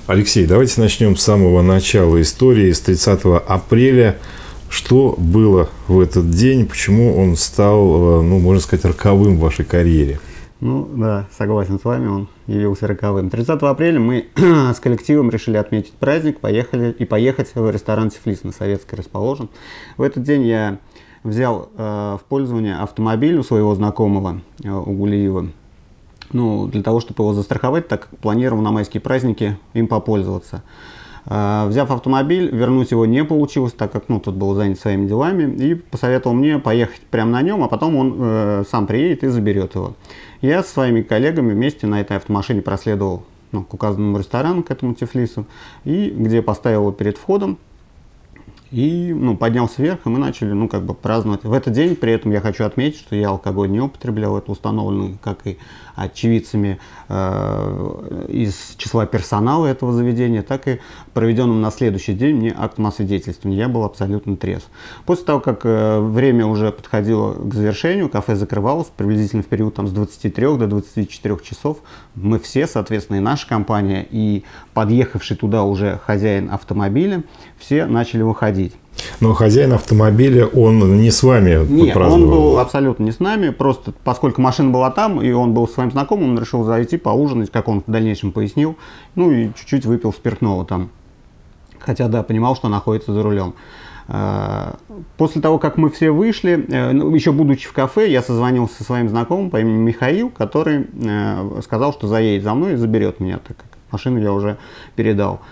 Алексей, давайте начнем с самого начала истории, с 30 апреля. Что было в этот день, почему он стал, ну, можно сказать, роковым в вашей карьере? Ну, да, согласен с вами, он явился роковым. 30 апреля мы с коллективом решили отметить праздник, поехать в ресторан «Тифлис», на Советской расположен. В этот день я взял в пользование автомобиль у своего знакомого, у Гулиева, ну, для того, чтобы его застраховать, так как планировал на майские праздники им попользоваться. Взяв автомобиль, вернуть его не получилось, так как тот был занят своими делами, и посоветовал мне поехать прямо на нем, а потом он сам приедет и заберет его. Я со своими коллегами вместе на этой автомашине проследовал к указанному ресторану, к этому Тифлису, и где поставил его перед входом, и поднялся вверх, и мы начали праздновать. В этот день, при этом я хочу отметить, что я алкоголь не употреблял, это установлено как и очевидцами из числа персонала этого заведения, так и проведенным на следующий день мне актом освидетельствования. Я был абсолютно трезв. После того, как время уже подходило к завершению, кафе закрывалось приблизительно в период с 23 до 24 часов, мы все, соответственно, и наша компания, и подъехавший туда уже хозяин автомобиля, все начали выходить. Но хозяин автомобиля, он не с вами Нет, праздновал? Он был абсолютно не с нами, просто поскольку машина была там, и он был с своим знакомым, он решил зайти поужинать, как он в дальнейшем пояснил, и чуть-чуть выпил спиртного там. Хотя, да, понимал, что находится за рулем. После того, как мы все вышли, еще будучи в кафе, я созвонился со своим знакомым по имени Михаил, который сказал, что заедет за мной и заберет меня, так как машину я уже передал.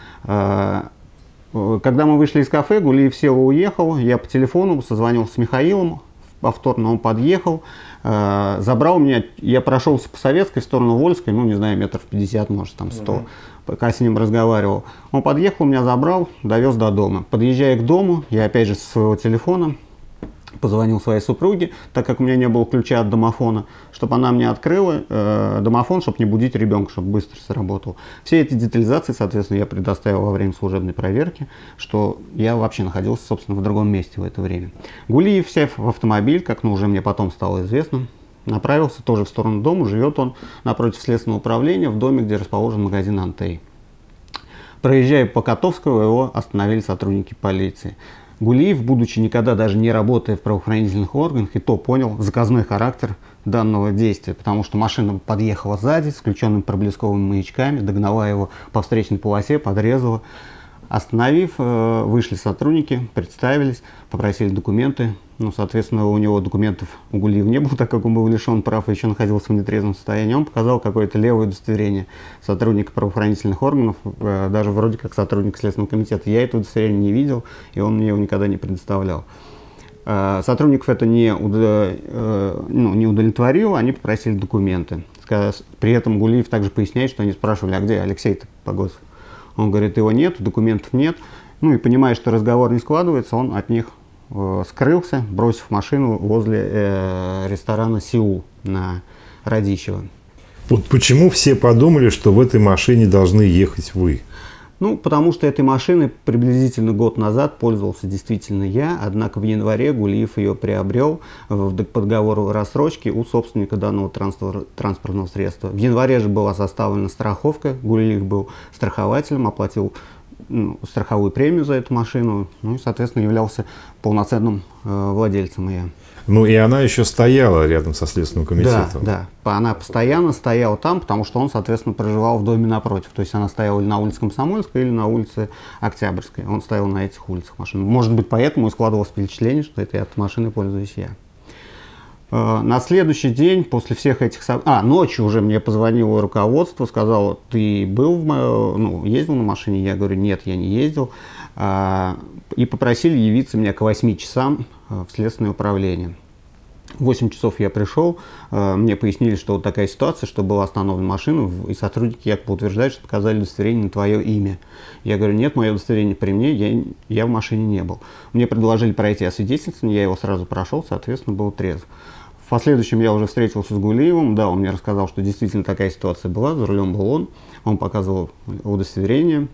Когда мы вышли из кафе, Гулиев сел и уехал, я по телефону созвонился с Михаилом, повторно он подъехал, забрал меня, я прошелся по Советской в сторону Вольской, не знаю, метров 50, может, 100, пока с ним разговаривал. Он подъехал, меня забрал, довез до дома. Подъезжая к дому, я опять же со своего телефона позвонил своей супруге, так как у меня не было ключа от домофона, чтобы она мне открыла домофон, чтобы не будить ребенка, чтобы быстро сработал. Все эти детализации, соответственно, я предоставил во время служебной проверки, что я вообще находился, собственно, в другом месте в это время. Гулиев, сев в автомобиль, как уже мне потом стало известно, направился тоже в сторону дома. Живет он напротив следственного управления, в доме, где расположен магазин «Антей». Проезжая по Котовского, его остановили сотрудники полиции. Гулиев, будучи никогда даже не работая в правоохранительных органах, и то понял заказной характер данного действия, потому что машина подъехала сзади с включенными проблесковыми маячками, догнала его по встречной полосе, подрезала. Остановив, вышли сотрудники, представились, попросили документы. Соответственно, у него документов у Гулиева не было, так как он был лишен прав и еще находился в нетрезвом состоянии. Он показал какое-то левое удостоверение сотрудника правоохранительных органов, даже вроде как сотрудник Следственного комитета. Я это удостоверение не видел, и он мне его никогда не предоставлял. Сотрудников это не удовлетворило, они попросили документы. При этом Гулиев также поясняет, что они спрашивали, а где Алексей-то Погосов? Он говорит, его нет, документов нет. И понимая, что разговор не складывается, он от них скрылся, бросив машину возле ресторана «Сеул» на Радищево. Вот почему все подумали, что в этой машине должны ехать вы? Потому что этой машиной приблизительно год назад пользовался действительно я, однако в январе Гулиев ее приобрел по договору рассрочки у собственника данного транспортного средства. В январе же была составлена страховка, Гулиев был страхователем, оплатил страховую премию за эту машину, и, соответственно, являлся полноценным владельцем ее. И она еще стояла рядом со Следственным комитетом. Да, она постоянно стояла там, потому что он, соответственно, проживал в доме напротив. То есть она стояла или на улице Комсомольской, или на улице Октябрьской. Он стоял на этих улицах машин. Может быть, поэтому и складывалось впечатление, что этой автомашиной пользуюсь я. На следующий день, после всех этих событий, ночью уже мне позвонило руководство, сказало, ты был ездил на машине? Я говорю, нет, я не ездил. И попросили явиться меня к 8 часам в следственное управление. В 8 часов я пришел, мне пояснили, что вот такая ситуация, что была остановлена машина, и сотрудники якобы утверждают, что показали удостоверение на твое имя. Я говорю, нет, мое удостоверение при мне, я в машине не был. Мне предложили пройти освидетельствование, я его сразу прошел, соответственно, был трезв. В последующем я уже встретился с Гулиевым, да, он мне рассказал, что действительно такая ситуация была, за рулем был он показывал удостоверение,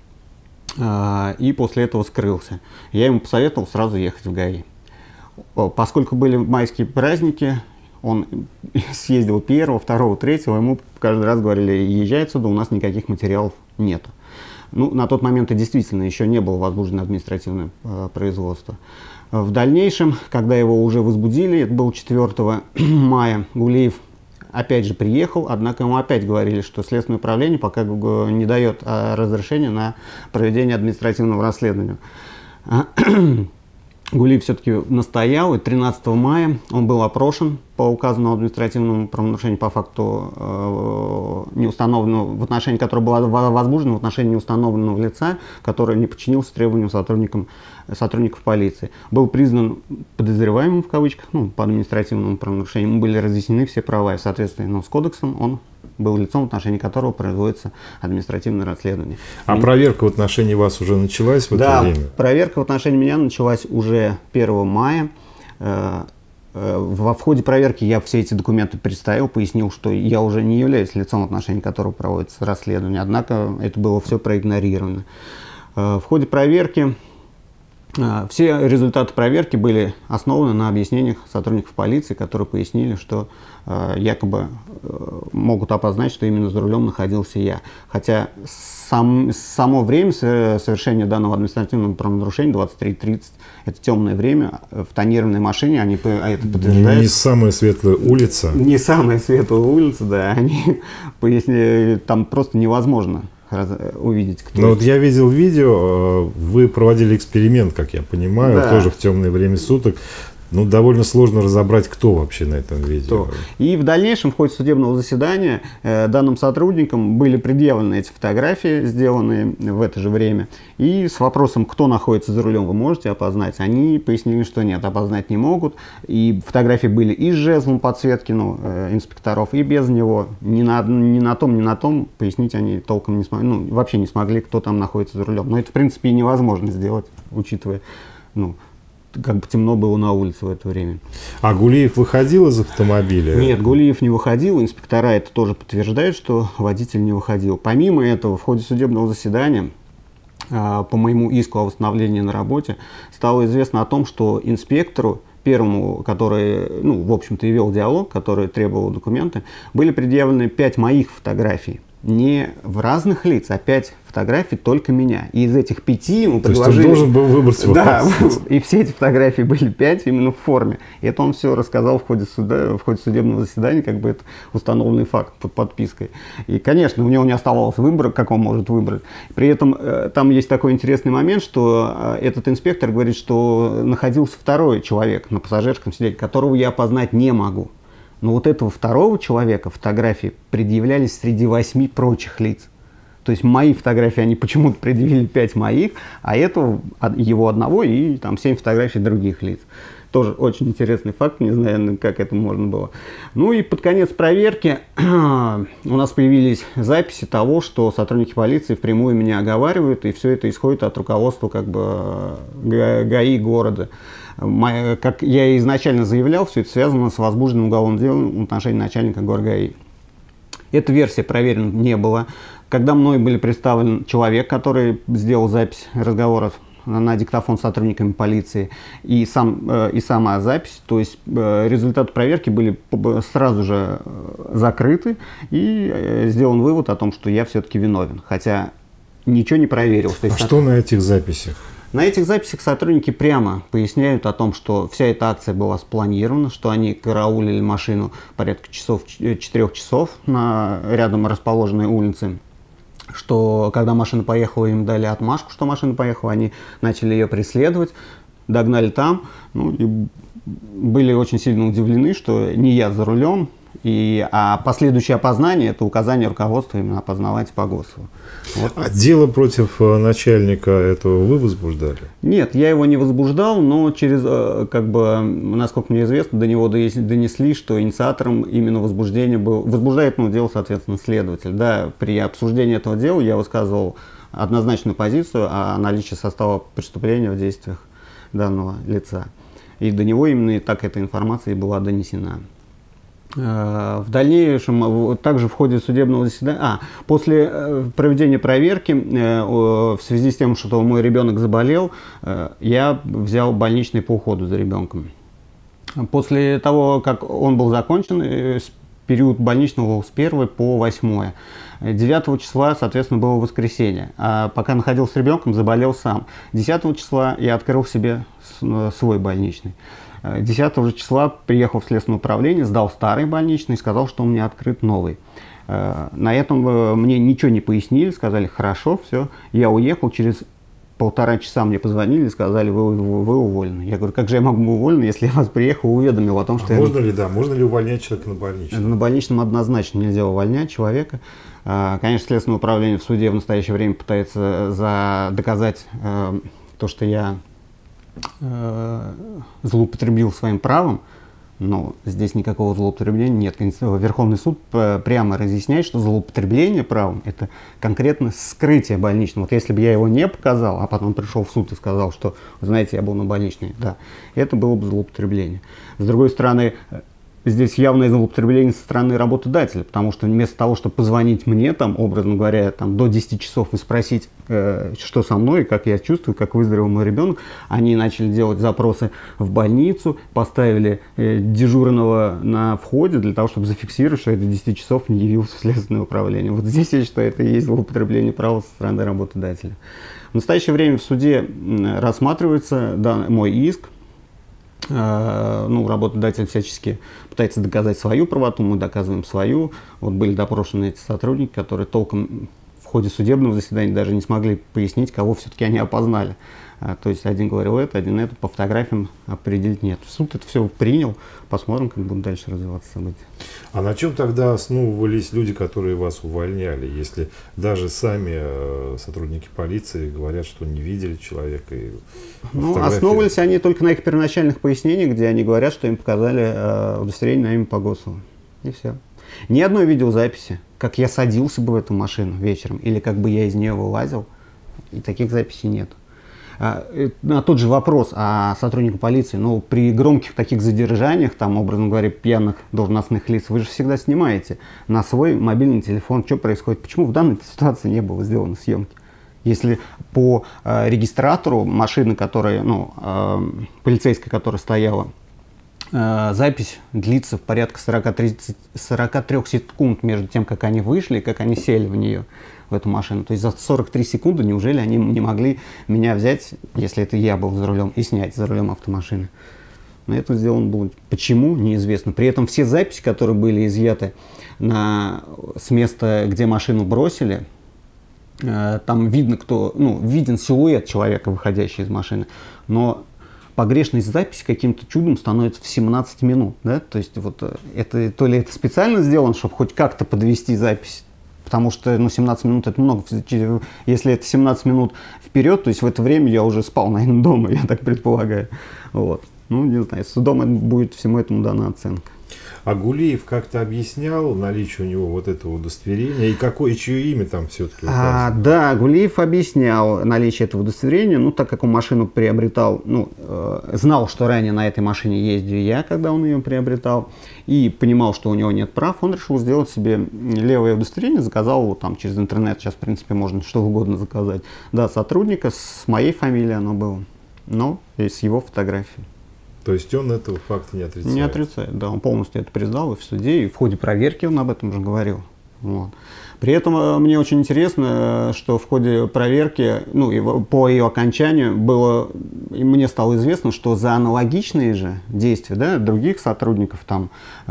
и после этого скрылся. Я ему посоветовал сразу ехать в ГАИ. Поскольку были майские праздники, он съездил 1, 2, 3, ему каждый раз говорили, езжай отсюда, у нас никаких материалов нету. Ну, на тот момент и действительно еще не было возбуждено административное производство. В дальнейшем, когда его уже возбудили, это было 4 мая, Гулиев опять же приехал, однако ему опять говорили, что Следственное управление пока не дает разрешения на проведение административного расследования. Гулиев все-таки настоял, и 13 мая он был опрошен по указанному административному правонарушению по факту неустановленного, в отношении которого было возбуждено в отношении неустановленного лица, который не подчинился требованиям сотрудников полиции. Был признан подозреваемым, в кавычках, ну, по административному правонарушению, ему были разъяснены все права, и, соответственно, с кодексом он был лицом, в отношении которого производится административное расследование. А проверка в отношении вас уже началась в это время? Да, проверка в отношении меня началась уже 1 мая. В ходе проверки я все эти документы представил, пояснил, что я уже не являюсь лицом, в отношении которого проводится расследование, однако это было все проигнорировано. В ходе проверки все результаты проверки были основаны на объяснениях сотрудников полиции, которые пояснили, что якобы могут опознать, что именно за рулем находился я. Хотя само время совершения данного административного правонарушения, 23:30, это темное время, в тонированной машине, они это подтверждают. Не самая светлая улица. Не самая светлая улица, да, они пояснили, там просто невозможно увидеть, кто Но вот я видел видео, вы проводили эксперимент, как я понимаю, да. Тоже в темное время суток. Ну, довольно сложно разобрать, кто вообще на этом видео. И в дальнейшем, в ходе судебного заседания, данным сотрудникам были предъявлены эти фотографии, сделанные в это же время. И с вопросом, кто находится за рулем, вы можете опознать. Они пояснили, что нет, опознать не могут. И фотографии были и с жезлом подсветки инспекторов, и без него. Ни на том пояснить они толком не смогли. Ну, вообще не смогли, кто там находится за рулем. Но это, в принципе, и невозможно сделать, учитывая, как бы темно было на улице в это время. А Гулиев выходил из автомобиля? Нет, Гулиев не выходил. Инспектора это тоже подтверждают, что водитель не выходил. Помимо этого, в ходе судебного заседания, по моему иску о восстановлении на работе, стало известно о том, что инспектору, первому, который, в общем-то, и вел диалог, который требовал документы, были предъявлены 5 моих фотографий. Не в разных лиц, а 5 фотографий только меня. И из этих 5 ему предложили... То есть он должен был выбрать вас. Да, и все эти фотографии были 5 именно в форме. И это он все рассказал в ходе судебного заседания, как бы это установленный факт под подпиской. И, конечно, у него не оставалось выбора, как он может выбрать. При этом там есть такой интересный момент, что этот инспектор говорит, что находился второй человек на пассажирском сиденье, которого я опознать не могу. Но вот этого второго человека фотографии предъявлялись среди 8 прочих лиц. То есть мои фотографии, они почему-то предъявили 5 моих, а этого, его одного и там 7 фотографий других лиц. Тоже очень интересный факт, не знаю, как это можно было. Ну и под конец проверки у нас появились записи того, что сотрудники полиции впрямую меня оговаривают, и все это исходит от руководства ГАИ города. Как я изначально заявлял, все это связано с возбужденным уголовным делом в отношении начальника ГАИ. Эта версия проверена не была. Когда мной были представлен человек, который сделал запись разговоров на диктофон с сотрудниками полиции, и сама запись, то есть результаты проверки были сразу же закрыты, и сделан вывод о том, что я все-таки виновен, хотя ничего не проверил. А что на этих записях? На этих записях сотрудники прямо поясняют о том, что вся эта акция была спланирована, что они караулили машину порядка 4 часов на рядом расположенной улице, что когда машина поехала, им дали отмашку, что машина поехала, они начали ее преследовать, догнали там, и были очень сильно удивлены, что не я за рулем, а последующее опознание – это указание руководства именно опознавать по ГОСу. Вот. А дело против начальника этого вы возбуждали? Нет, я его не возбуждал, но насколько мне известно, до него донесли, что инициатором именно возбуждения возбуждает дело, соответственно, следователь. Да, при обсуждении этого дела я высказывал однозначную позицию о наличии состава преступления в действиях данного лица. И до него именно так эта информация и была донесена. В дальнейшем, также в ходе судебного заседания, после проведения проверки, в связи с тем, что мой ребенок заболел, я взял больничный по уходу за ребенком. После того, как он был закончен, период больничного с 1 по 8. 9 числа, соответственно, было воскресенье. А пока находился с ребенком, заболел сам. 10 числа я открыл себе свой больничный. 10 числа приехал в следственное управление, сдал старый больничный и сказал, что у меня открыт новый. На этом мне ничего не пояснили, сказали, хорошо, все. Я уехал, через 1,5 часа мне позвонили и сказали, вы уволены. Я говорю, как же я могу быть уволен, если я вас приехал и уведомил о том, что можно ли увольнять человека на больничном? На больничном однозначно нельзя увольнять человека. Конечно, следственное управление в суде в настоящее время пытается доказать то, что я злоупотребил своим правом, но здесь никакого злоупотребления нет. Верховный суд прямо разъясняет, что злоупотребление правом – это конкретно скрытие больничного. Вот если бы я его не показал, а потом пришел в суд и сказал, что, знаете, я был на больничной, да, это было бы злоупотребление. С другой стороны, здесь явное злоупотребление со стороны работодателя, потому что вместо того, чтобы позвонить мне, там, образно говоря, там, до 10 часов и спросить, что со мной, как я чувствую, как выздоровел мой ребенок, они начали делать запросы в больницу, поставили дежурного на входе для того, чтобы зафиксировать, что я до 10 часов не явился в следственное управление. Вот здесь я считаю, это и есть злоупотребление права со стороны работодателя. В настоящее время в суде рассматривается мой иск. Работодатель всячески пытается доказать свою правоту, мы доказываем свою. Вот были допрошены эти сотрудники, которые толком в ходе судебного заседания даже не смогли пояснить, кого все-таки они опознали. То есть один говорил это, один это, по фотографиям определить нет. Суд это все принял, посмотрим, как будут дальше развиваться события. А на чем тогда основывались люди, которые вас увольняли, если даже сами сотрудники полиции говорят, что не видели человека? Основывались они только на их первоначальных пояснениях, где они говорят, что им показали удостоверение на имя Погосова. И все. Ни одной видеозаписи, как я садился бы в эту машину вечером, или как бы я из нее вылазил, и таких записей нет. На тот же вопрос о сотруднике полиции, при громких таких задержаниях, там, образно говоря, пьяных должностных лиц, вы же всегда снимаете на свой мобильный телефон, что происходит, почему в данной ситуации не было сделано съемки. Если по регистратору машины, полицейской, которая стояла, запись длится в порядка 43 секунд между тем, как они вышли и как они сели в нее, в эту машину. То есть за 43 секунды неужели они не могли меня взять, если это я был за рулем, и снять за рулем автомашины? Но это сделано было почему, неизвестно. При этом все записи, которые были изъяты с места, где машину бросили, там видно, виден силуэт человека, выходящий из машины, но погрешность записи каким-то чудом становится в 17 минут. Да? То есть это то ли это специально сделано, чтобы хоть как-то подвести запись, потому что 17 минут это много. Если это 17 минут вперед, то есть в это время я уже спал, наверное, дома, я так предполагаю. Вот. Не знаю, судом будет всему этому дана оценка. А Гулиев как-то объяснял наличие у него вот этого удостоверения и чье имя там все-таки указано? Да, Гулиев объяснял наличие этого удостоверения, так как он машину приобретал, знал, что ранее на этой машине ездил я, когда он ее приобретал, и понимал, что у него нет прав, он решил сделать себе левое удостоверение, заказал его там через интернет, сейчас в принципе можно что угодно заказать. Да, сотрудника, с моей фамилией оно было, но и с его фотографией. То есть он этого факта не отрицает? Не отрицает, да. Он полностью это признал и в суде, и в ходе проверки он об этом уже говорил. Вот. При этом мне очень интересно, что в ходе проверки, по ее окончанию мне стало известно, что за аналогичные же действия других сотрудников там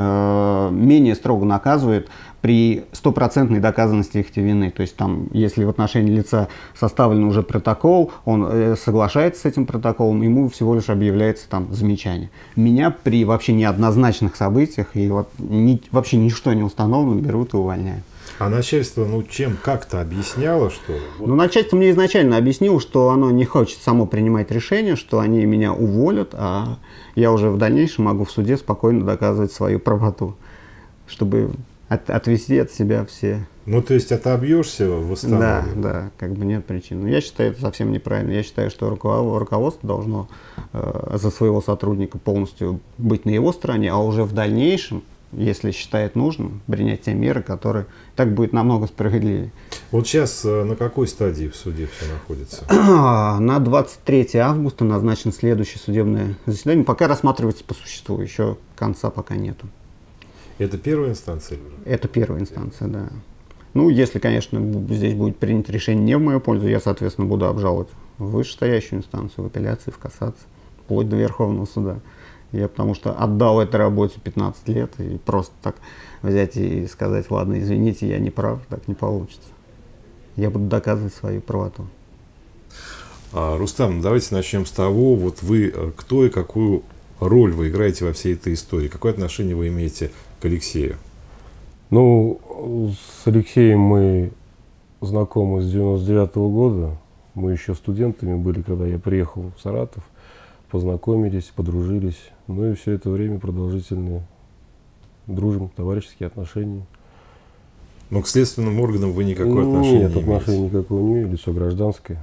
менее строго наказывают при стопроцентной доказанности их вины. То есть там, если в отношении лица составлен уже протокол, он соглашается с этим протоколом, ему всего лишь объявляется там замечание. Меня при вообще неоднозначных событиях и вообще ничто не установлено, берут и увольняют. А начальство, чем как-то объясняло, что... начальство мне изначально объяснило, что оно не хочет само принимать решение, что они меня уволят, а я уже в дальнейшем могу в суде спокойно доказывать свою правоту, чтобы отвести от себя все... то есть отобьешься, восстановишь? Да, нет причин. Но я считаю это совсем неправильно. Я считаю, что руководство должно за своего сотрудника полностью быть на его стороне, а уже в дальнейшем, если считает нужным, принять те меры, которые так будет намного справедливее. Вот сейчас на какой стадии в суде все находится? На 23 августа назначено следующее судебное заседание. Пока рассматривается по существу, еще конца пока нету. Это первая инстанция? Это первая инстанция, да. Ну, если, конечно, здесь будет принято решение не в мою пользу, я, соответственно, буду обжаловать в вышестоящую инстанцию, в апелляции, в кассации, вплоть до Верховного суда. Я потому что отдал этой работе 15 лет, и просто так взять и сказать, ладно, извините, я не прав, так не получится. Я буду доказывать свою правоту. Рустам, давайте начнем с того, вот вы кто и какую роль вы играете во всей этой истории? Какое отношение вы имеете к Алексею? Ну, с Алексеем мы знакомы с 99-го года. Мы еще студентами были, когда я приехал в Саратов. Познакомились, подружились. Ну и все это время продолжительные дружим, товарищеские отношения. Но к следственным органам вы никакого отношения Нет, не имеете? отношения никакого не имею, лицо гражданское.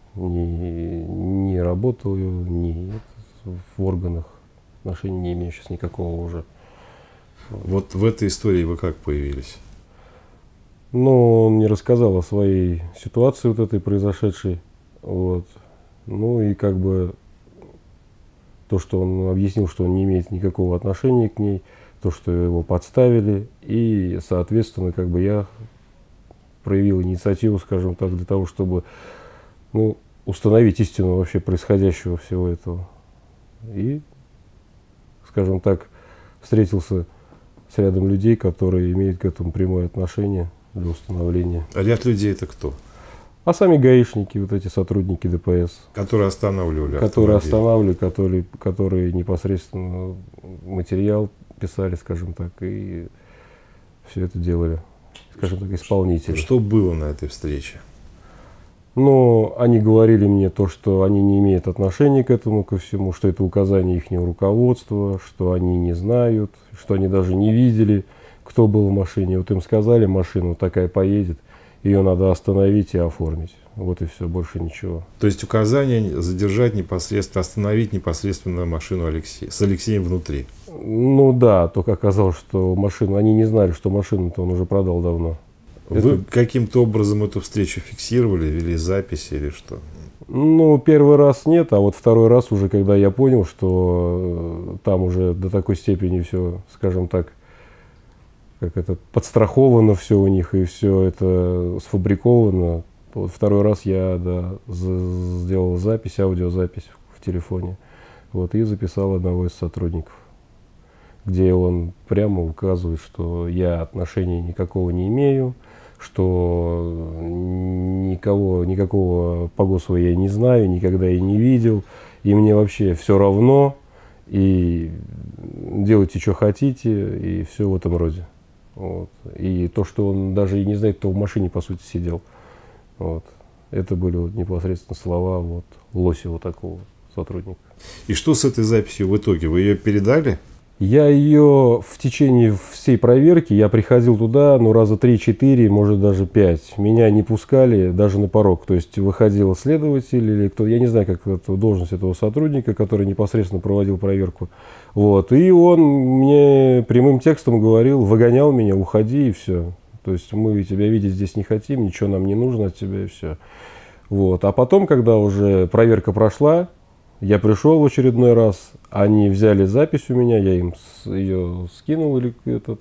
Не работал я, в органах. Отношений не имею сейчас никакого уже. Вот в этой истории вы как появились? Ну, он мне рассказал о своей ситуации вот этой произошедшей. Вот. Ну и как бы то, что он объяснил, что он не имеет никакого отношения к ней, то, что его подставили, и, соответственно, как бы я проявил инициативу, скажем так, для того, чтобы, ну, установить истину вообще происходящего всего этого. И, скажем так, встретился с рядом людей, которые имеют к этому прямое отношение для установления. А ряд людей это кто? А сами гаишники, вот эти сотрудники ДПС. Которые останавливали Которые непосредственно материал писали, скажем так, и все это делали, скажем так, исполнители. Что было на этой встрече? Но они говорили мне то, что они не имеют отношения к этому, ко всему, что это указание ихнего руководства, что они не знают, что они даже не видели, кто был в машине. Вот им сказали, машина вот такая поедет, ее надо остановить и оформить. Вот и все, больше ничего. То есть указание задержать непосредственно, остановить непосредственно машину Алексея, с Алексеем внутри? Ну да, только оказалось, что машину, они не знали, что машину-то он уже продал давно. Вы каким-то образом эту встречу фиксировали, вели записи или что? Ну, первый раз нет, а вот второй раз уже, когда я понял, что там уже до такой степени все, скажем так, как это, подстраховано все у них и все это сфабриковано. Вот второй раз я, да, сделал запись, аудиозапись в телефоне, вот, и записал одного из сотрудников, где он прямо указывает, что я отношения никакого не имею, что никакого Погосова я не знаю, никогда и не видел, и мне вообще все равно, и делайте, что хотите, и все в этом роде. Вот. И то, что он даже и не знает, кто в машине, по сути, сидел. Вот. Это были вот непосредственно слова вот Лосева, такого сотрудника. И что с этой записью в итоге? Вы ее передали? Я ее в течение всей проверки, я приходил туда, ну, раза 3-4, может, даже 5. Меня не пускали даже на порог. То есть выходил следователь или кто, я не знаю, как это, должность этого сотрудника, который непосредственно проводил проверку. Вот. И он мне прямым текстом говорил, выгонял меня, уходи и все. То есть мы тебя видеть здесь не хотим, ничего нам не нужно от тебя и все. Вот. А потом, когда уже проверка прошла, я пришел в очередной раз, они взяли запись у меня, я им ее скинул или этот,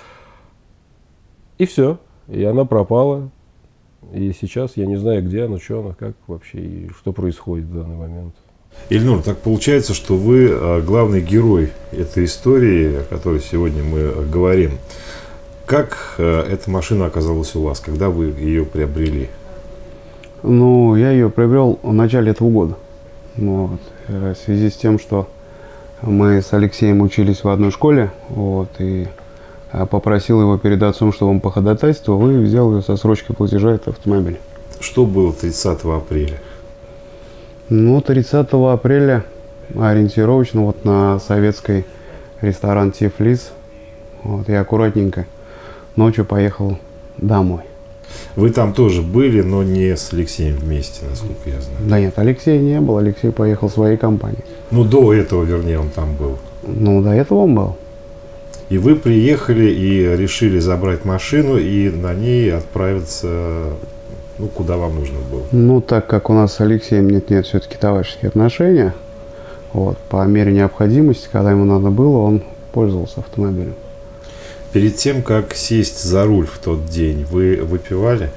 и все, и она пропала. И сейчас я не знаю, где она, что она, как вообще и что происходит в данный момент. Ильнур, так получается, что вы главный герой этой истории, о которой сегодня мы говорим. Как эта машина оказалась у вас, когда вы ее приобрели? Ну, я ее приобрел в начале этого года. Вот. В связи с тем, что мы с Алексеем учились в одной школе, вот, и попросил его перед отцом, чтобы он по ходатайству взял ее со срочкой платежа, это автомобиль. Что было 30 апреля? Ну, 30 апреля ориентировочно вот на советский ресторан «Тифлис». Вот, я аккуратненько ночью поехал домой. Вы там тоже были, но не с Алексеем вместе, насколько я знаю. Да нет, Алексея не был, Алексей поехал в своей компании. Ну, до этого, вернее, он там был. Ну, до этого он был. И вы приехали и решили забрать машину и на ней отправиться, ну, куда вам нужно было. Ну, так как у нас с Алексеем нет все-таки товарищеские отношения, вот, по мере необходимости, когда ему надо было, он пользовался автомобилем. Перед тем, как сесть за руль в тот день, вы выпивали?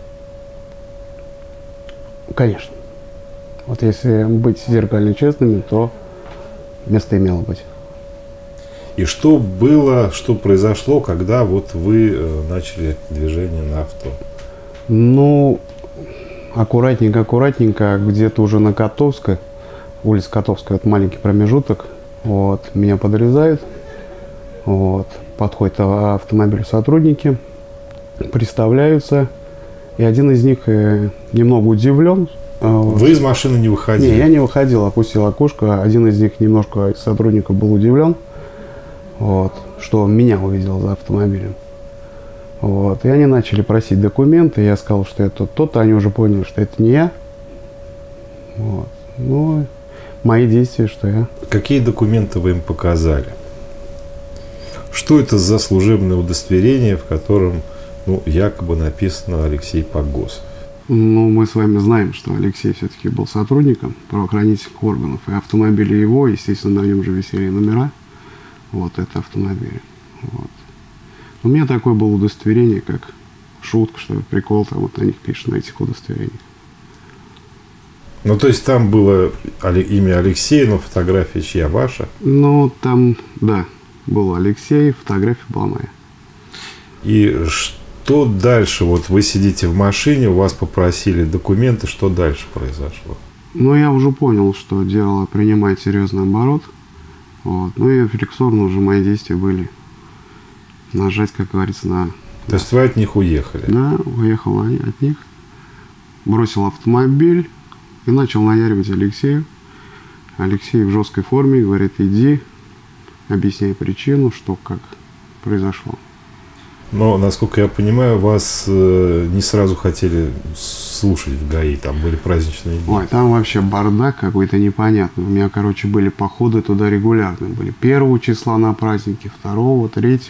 Конечно. Вот если быть зеркально честными, то место имело быть. И что было, что произошло, когда вот вы начали движение на авто? Ну, аккуратненько, где-то уже на Котовской, улица Котовская, вот маленький промежуток, вот, меня подрезают, вот, подходят автомобиль сотрудники, представляются, и один из них немного удивлен. Вы из машины не выходили? Не, я не выходил, опустил окошко, один из них немножко из сотрудников был удивлен, вот, что меня увидел за автомобилем. Вот. И они начали просить документы. Я сказал, что это тот-то. Они уже поняли, что это не я. Вот. Ну, мои действия, что я. Какие документы вы им показали? Что это за служебное удостоверение, в котором якобы написано Алексей Погосов? Ну, мы с вами знаем, что Алексей все-таки был сотрудником правоохранительных органов. И автомобили его, естественно, на нем же висели номера. Вот это автомобиль. Вот. У меня такое было удостоверение, как шутка, что ли, прикол, там вот на них пишут, на этих удостоверениях. Ну, то есть там было имя Алексея, но фотография чья, ваша? Ну, там, да, был Алексей, фотография была моя. И что дальше? Вот вы сидите в машине, у вас попросили документы, что дальше произошло? Ну, я уже понял, что дело принимает серьезный оборот. Вот. Ну, и рефлекторно уже мои действия были нажать, как говорится, на... То есть вы от них уехали? Да, уехал от них, бросил автомобиль и начал наяривать Алексею. Алексей в жесткой форме говорит: иди, объясняй причину, что как произошло. Но, насколько я понимаю, вас не сразу хотели слушать в ГАИ, там были праздничные дни. Ой, там вообще бардак какой-то непонятный. У меня, короче, были походы туда регулярные. Были 1 числа на праздники, 2, 3.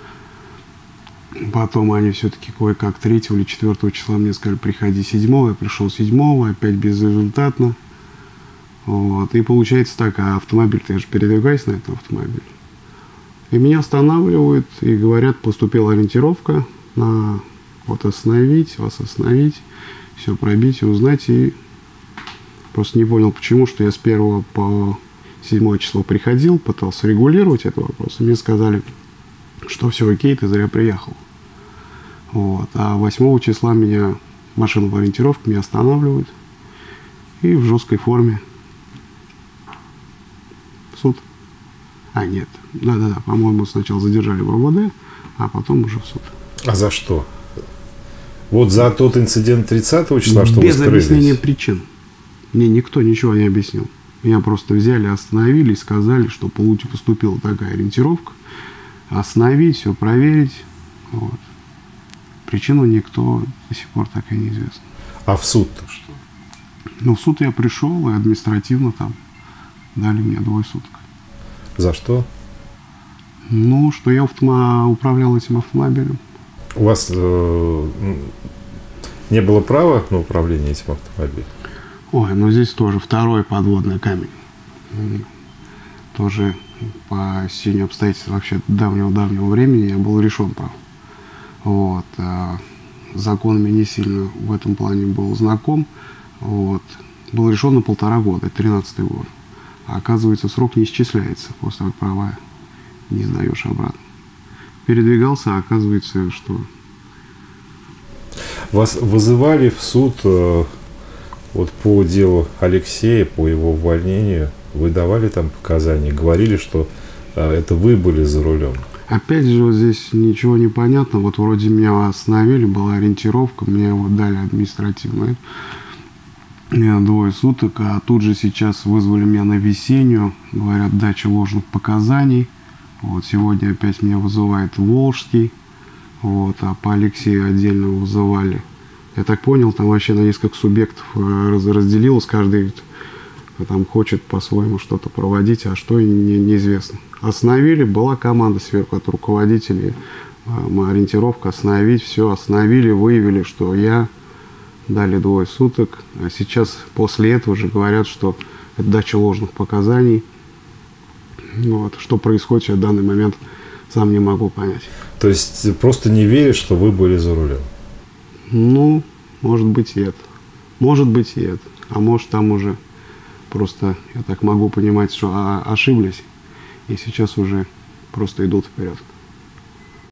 Потом они все-таки кое-как 3 или 4 числа мне сказали: приходи 7. Я пришел 7, опять безрезультатно. Вот. И получается так, а автомобиль-то я же передвигаюсь на этом автомобиле. И меня останавливают и говорят: поступила ориентировка на вот остановить, вас остановить, все пробить и узнать. И просто не понял, почему, что я с 1 по 7 число приходил, пытался регулировать этот вопрос. И мне сказали, что все окей, ты зря приехал. Вот. А 8 числа меня машину в ориентировке меня останавливают и в жесткой форме в суд. А, нет. Да, по-моему, сначала задержали в РОВД, а потом уже в суд. А за что? Вот за тот инцидент 30 числа, что без вы скрылись? Без объяснения причин. Мне никто ничего не объяснил. Меня просто взяли, остановили и сказали, что поступила такая ориентировка. Остановить, все проверить. Вот. Причину никто до сих пор так и неизвестно. А в суд-то что? Ну, в суд я пришел, и административно там дали мне 2 суток. За что? Ну, что я управлял этим автомобилем. У вас не было права на управление этим автомобилем? Ой, ну здесь тоже второй подводный камень. Тоже по стечению обстоятельств вообще давнего времени я был лишен прав. Вот. Законами не сильно в этом плане был знаком. Вот. Был лишен на 1,5 года, это 13-й год. А оказывается, срок не исчисляется после того, как права не сдаешь обратно. Передвигался, а оказывается, что... Вас вызывали в суд вот по делу Алексея, по его увольнению? Вы давали там показания? Говорили, что это вы были за рулем? Опять же, вот здесь ничего не понятно. Вот вроде меня остановили, была ориентировка, мне вот дали административную 2 суток, а тут же сейчас вызвали меня на весеннюю, говорят, дача ложных показаний. Вот сегодня опять меня вызывает Волжский, вот, а по Алексею отдельно вызывали. Я так понял, там вообще на несколько субъектов разделилось, каждый там хочет по-своему что-то проводить, а что неизвестно. Остановили, была команда сверху от руководителей, ориентировка остановить, все, остановили, выявили, что я, дали 2 суток, а сейчас после этого же говорят, что это дача ложных показаний. Вот, что происходит сейчас в данный момент сам не могу понять. То есть просто не веришь, что вы были за рулем? Ну, может быть и это. Может быть и это. А может там уже просто, я так могу понимать, что ошиблись. И сейчас уже просто идут вперед.